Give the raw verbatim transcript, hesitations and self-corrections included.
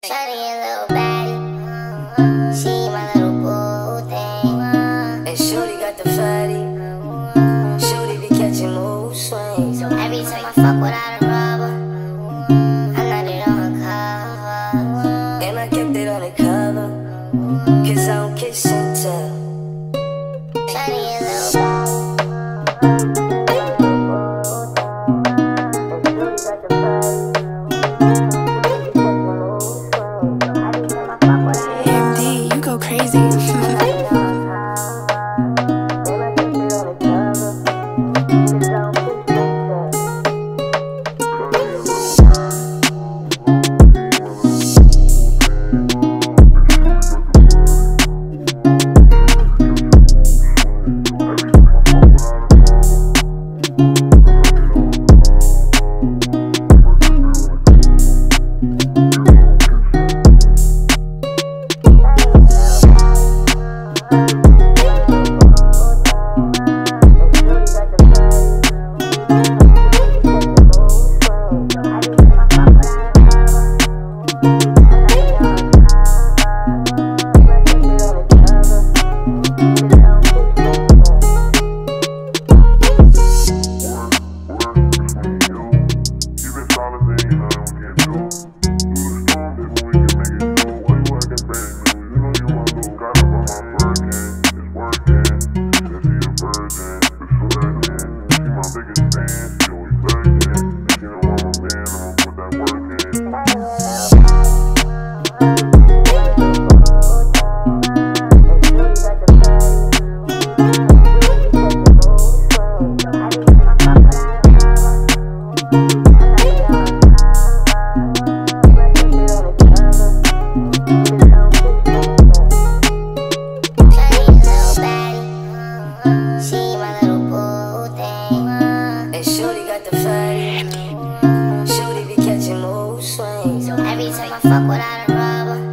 Shawty a little baddie, she my little boo thing. And shorty got the fatty, shorty be catching mood swings. So every time I fuck without a rubber, I nutted on her cover. And I kept it on the cover, cause I don't kiss and tell. Shawty a little baddie. Crazy. Shorty be catching mood swings. So every time I fuck without a rubber,